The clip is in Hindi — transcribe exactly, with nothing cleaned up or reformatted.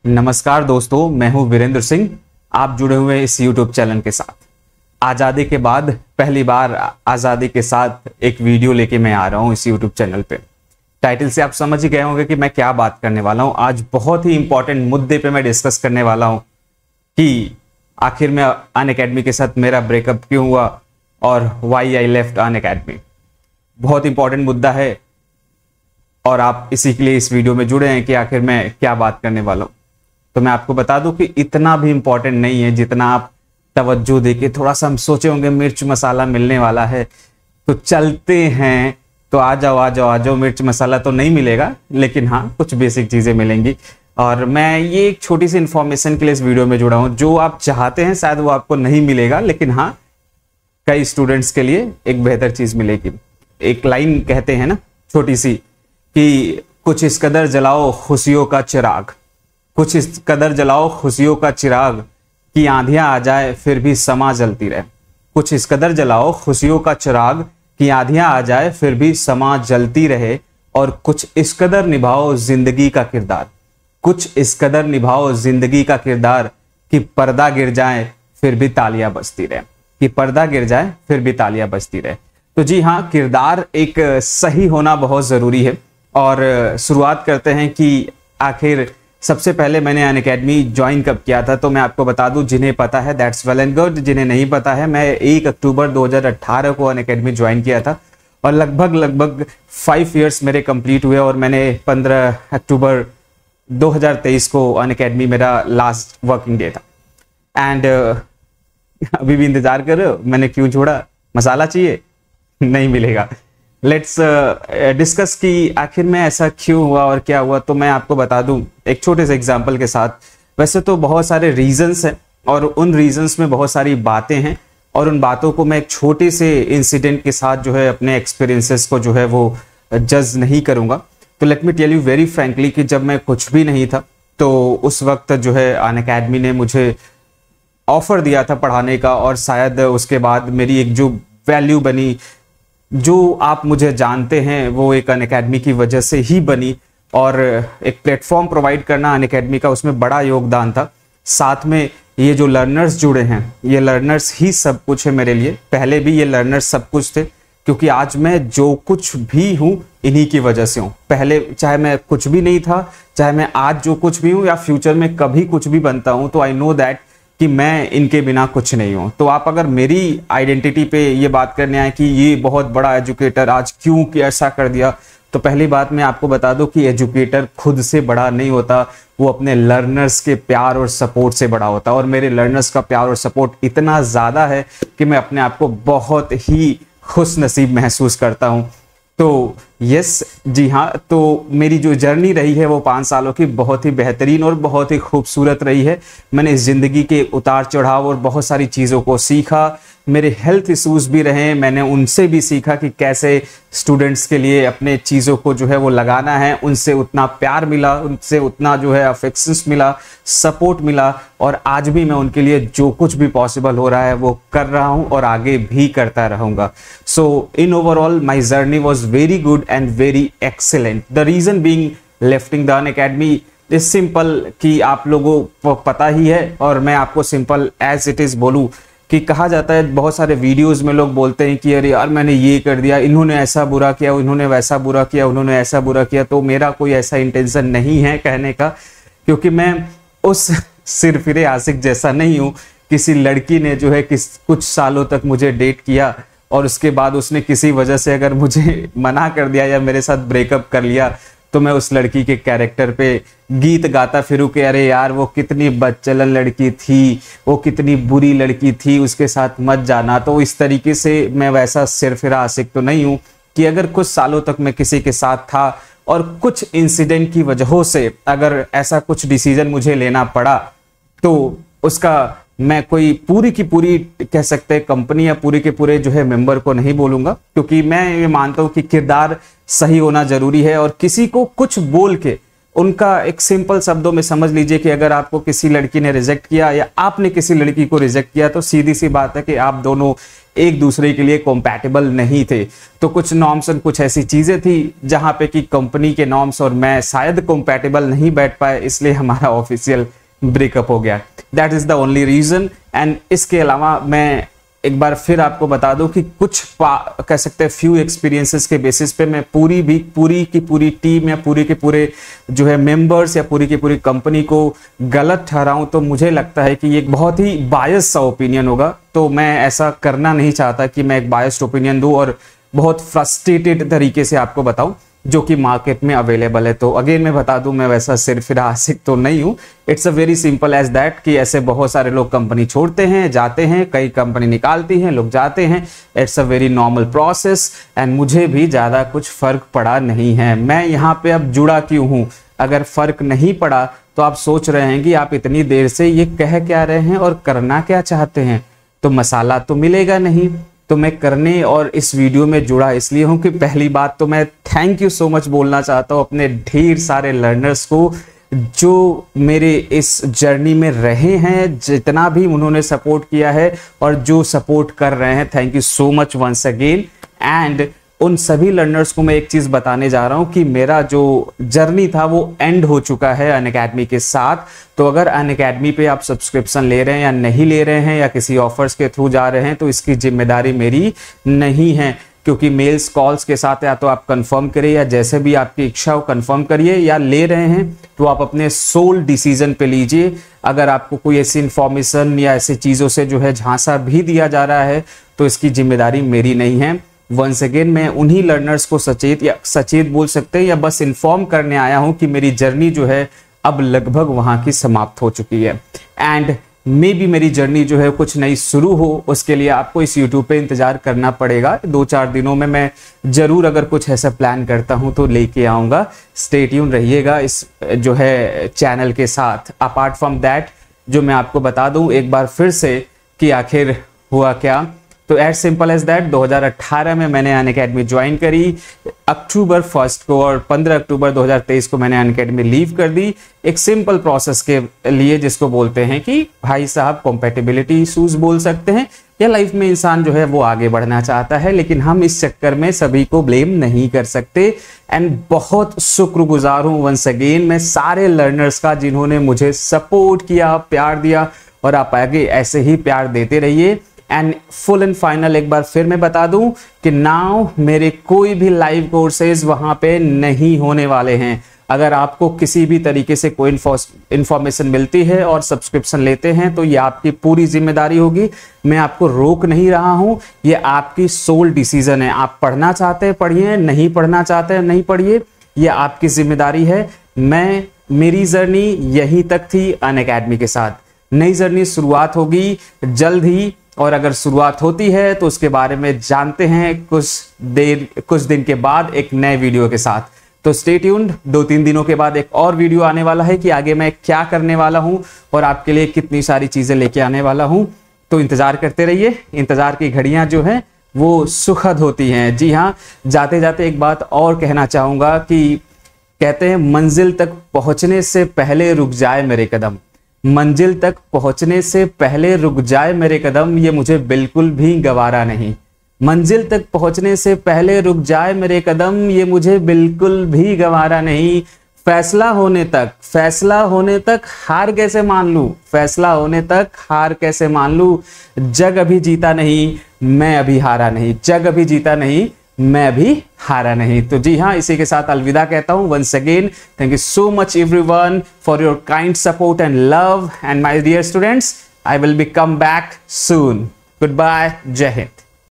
नमस्कार दोस्तों, मैं हूं वीरेंद्र सिंह। आप जुड़े हुए इस यूट्यूब चैनल के साथ। आज़ादी के बाद पहली बार आज़ादी के साथ एक वीडियो लेके मैं आ रहा हूं इस यूट्यूब चैनल पे। टाइटल से आप समझ ही गए होंगे कि मैं क्या बात करने वाला हूं। आज बहुत ही इंपॉर्टेंट मुद्दे पे मैं डिस्कस करने वाला हूं कि आखिर में अनअकैडमी के साथ मेरा ब्रेकअप क्यों हुआ और वाई आई लेफ्ट अनअकैडमी। बहुत इंपॉर्टेंट मुद्दा है और आप इसी के लिए इस वीडियो में जुड़े हैं कि आखिर मैं क्या बात करने वाला हूं। तो मैं आपको बता दूं कि इतना भी इंपॉर्टेंट नहीं है जितना आप तवज्जो देके थोड़ा सा हम सोचे होंगे मिर्च मसाला मिलने वाला है तो चलते हैं। तो आ जाओ आ जाओ आ जाओ। मिर्च मसाला तो नहीं मिलेगा, लेकिन हाँ कुछ बेसिक चीजें मिलेंगी। और मैं ये एक छोटी सी इंफॉर्मेशन के लिए इस वीडियो में जुड़ा हूं। जो आप चाहते हैं शायद वो आपको नहीं मिलेगा, लेकिन हाँ कई स्टूडेंट्स के लिए एक बेहतर चीज मिलेगी। एक लाइन कहते हैं ना छोटी सी कि कुछ इस कदर जलाओ खुशियों का चिराग, कुछ इस कदर जलाओ खुशियों का चिराग कि आंधियां आ जाए फिर भी समा जलती रहे। कुछ इस कदर जलाओ खुशियों का चिराग कि आंधियां आ जाए फिर भी समा जलती रहे। और कुछ इस कदर निभाओ जिंदगी का किरदार, कुछ इस कदर निभाओ जिंदगी का किरदार कि पर्दा गिर जाए फिर भी तालियां बजती रहे, कि पर्दा गिर जाए फिर भी तालियां बजती रहे। तो जी हाँ, किरदार एक सही होना बहुत जरूरी है। और शुरुआत करते हैं कि आखिर सबसे पहले मैंने अनअकैडमी ज्वाइन कब किया था। तो मैं आपको बता दूं, जिन्हें पता है दैट्स वेल एंड गुड, जिन्हें नहीं पता है, मैं एक अक्टूबर दो हज़ार अठारह को अनअकैडमी ज्वाइन किया था और लगभग लगभग फाइव इयर्स मेरे कंप्लीट हुए। और मैंने पंद्रह अक्टूबर दो हज़ार तेईस को अनअकैडमी मेरा लास्ट वर्किंग डे था। एंड uh, अभी भी इंतजार कर रहे हो मैंने क्यों छोड़ा? मसाला चाहिए? नहीं मिलेगा। लेट्स डिस्कस कि आखिर में ऐसा क्यों हुआ और क्या हुआ। तो मैं आपको बता दूं एक छोटे से एग्जांपल के साथ। वैसे तो बहुत सारे रीजंस हैं और उन रीजंस में बहुत सारी बातें हैं और उन बातों को मैं एक छोटे से इंसिडेंट के साथ जो है अपने एक्सपीरियंसेस को जो है वो जज नहीं करूंगा। तो let me tell you very frankly कि जब मैं कुछ भी नहीं था तो उस वक्त जो है अनअकैडमी ने मुझे ऑफर दिया था पढ़ाने का। और शायद उसके बाद मेरी एक जो वैल्यू बनी, जो आप मुझे जानते हैं, वो एक अनअकैडमी की वजह से ही बनी। और एक प्लेटफॉर्म प्रोवाइड करना अनअकैडमी का, उसमें बड़ा योगदान था। साथ में ये जो लर्नर्स जुड़े हैं, ये लर्नर्स ही सब कुछ है मेरे लिए। पहले भी ये लर्नर्स सब कुछ थे, क्योंकि आज मैं जो कुछ भी हूँ इन्हीं की वजह से हूँ। पहले चाहे मैं कुछ भी नहीं था, चाहे मैं आज जो कुछ भी हूँ या फ्यूचर में कभी कुछ भी बनता हूँ, तो आई नो दैट कि मैं इनके बिना कुछ नहीं हूं। तो आप अगर मेरी आइडेंटिटी पे ये बात करने आए कि ये बहुत बड़ा एजुकेटर आज क्यों कि ऐसा कर दिया, तो पहली बात मैं आपको बता दूं कि एजुकेटर खुद से बड़ा नहीं होता, वो अपने लर्नर्स के प्यार और सपोर्ट से बड़ा होता। और मेरे लर्नर्स का प्यार और सपोर्ट इतना ज़्यादा है कि मैं अपने आप को बहुत ही खुश नसीब महसूस करता हूँ। तो यस जी हाँ, तो मेरी जो जर्नी रही है वो पाँच सालों की बहुत ही बेहतरीन और बहुत ही खूबसूरत रही है। मैंने इस ज़िंदगी के उतार चढ़ाव और बहुत सारी चीज़ों को सीखा। मेरे हेल्थ इश्यूज भी रहे, मैंने उनसे भी सीखा कि कैसे स्टूडेंट्स के लिए अपने चीज़ों को जो है वो लगाना है। उनसे उतना प्यार मिला, उनसे उतना जो है अफेक्शंस मिला, सपोर्ट मिला। और आज भी मैं उनके लिए जो कुछ भी पॉसिबल हो रहा है वो कर रहा हूँ और आगे भी करता रहूँगा। So in overall my journey was very good and very excellent. The reason being lefting the Unacademy is simple कि आप लोगों को पता ही है, और मैं आपको सिंपल एज इट इज़ बोलूँ कि कहा जाता है, बहुत सारे वीडियोस में लोग बोलते हैं कि अरे यार मैंने ये कर दिया, इन्होंने ऐसा बुरा किया, इन्होंने वैसा बुरा किया, उन्होंने ऐसा बुरा किया। तो मेरा कोई ऐसा इंटेंशन नहीं है कहने का, क्योंकि मैं उस सिर फिरे आशिक जैसा नहीं हूँ। किसी लड़की ने जो है किस कुछ सालों तक मुझे डेट किया और उसके बाद उसने किसी वजह से अगर मुझे मना कर दिया या मेरे साथ ब्रेकअप कर लिया, तो मैं उस लड़की के कैरेक्टर पे गीत गाता फिरूं कि अरे यार वो कितनी बदचलन लड़की थी, वो कितनी बुरी लड़की थी, उसके साथ मत जाना। तो इस तरीके से मैं वैसा सिरफिरा आशिक तो नहीं हूं कि अगर कुछ सालों तक मैं किसी के साथ था और कुछ इंसिडेंट की वजहों से अगर ऐसा कुछ डिसीजन मुझे लेना पड़ा, तो उसका मैं कोई पूरी की पूरी कह सकते हैं कंपनी या पूरे के पूरे जो है मेंबर को नहीं बोलूंगा, क्योंकि मैं ये मानता हूं कि किरदार सही होना जरूरी है। और किसी को कुछ बोल के उनका एक सिंपल शब्दों में समझ लीजिए कि अगर आपको किसी लड़की ने रिजेक्ट किया या आपने किसी लड़की को रिजेक्ट किया, तो सीधी सी बात है कि आप दोनों एक दूसरे के लिए कॉम्पैटिबल नहीं थे। तो कुछ नॉर्म्स और कुछ ऐसी चीजें थी जहां पे कि कंपनी के नॉर्म्स और मैं शायद कॉम्पैटिबल नहीं बैठ पाए, इसलिए हमारा ऑफिशियल ब्रेकअप हो गया। That is the only reason. And इसके अलावा मैं एक बार फिर आपको बता दूं कि कुछ कह सकते हैं फ्यू एक्सपीरियंसेस के बेसिस पे मैं पूरी भी पूरी की पूरी टीम या पूरी के पूरे जो है मेंबर्स या पूरी की पूरी कंपनी को गलत ठहराऊं, तो मुझे लगता है कि ये एक बहुत ही बायस सा ओपिनियन होगा। तो मैं ऐसा करना नहीं चाहता कि मैं एक बायस्ड ओपिनियन दूं और बहुत फ्रस्ट्रेटेड तरीके से आपको बताऊं जो कि मार्केट में अवेलेबल है। तो अगेन मैं बता दूं, मैं वैसा सिरफिरा आशिक तो नहीं हूं। It's a very simple as that कि ऐसे बहुत सारे लोग कंपनी छोड़ते हैं, जाते हैं, कई कंपनी निकालती हैं, लोग जाते हैं। It's a very normal process and मुझे भी ज़्यादा कुछ फर्क पड़ा नहीं है। मैं यहाँ पे अब जुड़ा क्यों हूँ? अगर फर्क नहीं पड़ा तो आप सोच रहे हैं कि आप इतनी देर से ये कह क्या रहे हैं और करना क्या चाहते हैं, तो मसाला तो मिलेगा नहीं। तो मैं करने और इस वीडियो में जुड़ा इसलिए हूं कि पहली बात तो मैं थैंक यू सो मच बोलना चाहता हूं अपने ढेर सारे लर्नर्स को जो मेरे इस जर्नी में रहे हैं, जितना भी उन्होंने सपोर्ट किया है और जो सपोर्ट कर रहे हैं। Thank you so much once again. And उन सभी लर्नर्स को मैं एक चीज बताने जा रहा हूं कि मेरा जो जर्नी था वो एंड हो चुका है अनअकैडमी के साथ। तो अगर अनअकैडमी पे आप सब्सक्रिप्शन ले रहे हैं या नहीं ले रहे हैं या किसी ऑफर्स के थ्रू जा रहे हैं, तो इसकी जिम्मेदारी मेरी नहीं है, क्योंकि मेल्स कॉल्स के साथ या तो आप कंफर्म करिए या जैसे भी आपकी इच्छा हो कंफर्म करिए, या ले रहे हैं तो आप अपने सोल डिसीजन पे लीजिए। अगर आपको कोई ऐसी इंफॉर्मेशन या ऐसी चीज़ों से जो है झांसा भी दिया जा रहा है तो इसकी जिम्मेदारी मेरी नहीं है। वंस अगेन मैं उन्हीं लर्नर्स को सचेत या सचेत बोल सकते हैं या बस इन्फॉर्म करने आया हूं कि मेरी जर्नी जो है अब लगभग वहां की समाप्त हो चुकी है। एंड मे बी मेरी जर्नी जो है कुछ नई शुरू हो, उसके लिए आपको इस यूट्यूब पे इंतजार करना पड़ेगा। दो चार दिनों में मैं जरूर अगर कुछ ऐसा प्लान करता हूं तो लेके आऊंगा। स्टे ट्यून रहिएगा इस जो है चैनल के साथ। अपार्ट फ्रॉम दैट जो मैं आपको बता दूं एक बार फिर से कि आखिर हुआ क्या, तो एज सिंपल एज दैट दो हज़ार अठारह में मैंने अनअकैडमी ज्वाइन करी अक्टूबर फर्स्ट को, और पंद्रह अक्टूबर दो हज़ार तेईस को मैंने अनअकैडमी लीव कर दी एक सिंपल प्रोसेस के लिए, जिसको बोलते हैं कि भाई साहब कॉम्पैटिबिलिटी इशूज बोल सकते हैं, या लाइफ में इंसान जो है वो आगे बढ़ना चाहता है, लेकिन हम इस चक्कर में सभी को ब्लेम नहीं कर सकते। एंड बहुत शुक्रगुजार हूं वंस अगेन मैं सारे लर्नर्स का जिन्होंने मुझे सपोर्ट किया, प्यार दिया, और आप आगे ऐसे ही प्यार देते रहिए। एंड फुल एंड फाइनल एक बार फिर मैं बता दूं कि नाउ मेरे कोई भी लाइव कोर्सेज वहां पे नहीं होने वाले हैं। अगर आपको किसी भी तरीके से कोई इंफॉर्मेशन मिलती है और सब्सक्रिप्शन लेते हैं तो ये आपकी पूरी जिम्मेदारी होगी। मैं आपको रोक नहीं रहा हूं, ये आपकी सोल डिसीजन है। आप पढ़ना चाहते हैं पढ़िए, नहीं पढ़ना चाहते हैं नहीं पढ़िए, ये आपकी जिम्मेदारी है। मैं मेरी जर्नी यहीं तक थी अनअकैडमी के साथ। नई जर्नी शुरुआत होगी जल्द ही, और अगर शुरुआत होती है तो उसके बारे में जानते हैं कुछ देर कुछ दिन के बाद एक नए वीडियो के साथ। तो स्टे ट्यून्ड, दो तीन दिनों के बाद एक और वीडियो आने वाला है कि आगे मैं क्या करने वाला हूं और आपके लिए कितनी सारी चीजें लेके आने वाला हूं। तो इंतजार करते रहिए। इंतजार की घड़ियां जो हैं वो सुखद होती हैं। जी हाँ, जाते जाते एक बात और कहना चाहूंगा कि कहते हैं मंजिल तक पहुंचने से पहले रुक जाए मेरे कदम, मंजिल तक पहुंचने से पहले रुक जाए मेरे कदम, ये मुझे बिल्कुल भी गवारा नहीं। मंजिल तक पहुंचने से पहले रुक जाए मेरे कदम, ये मुझे बिल्कुल भी गवारा नहीं। फैसला होने तक फैसला होने तक हार कैसे मान लूं, फैसला होने तक हार कैसे मान लूं। जग अभी जीता नहीं, मैं अभी हारा नहीं, जग अभी जीता नहीं, मैं अभी हारा नहीं। तो जी हाँ, इसी के साथ अलविदा कहता हूं। Once again thank you so much everyone for your kind support and love, and my dear students, I will be come back soon. Goodbye, जय हिंद।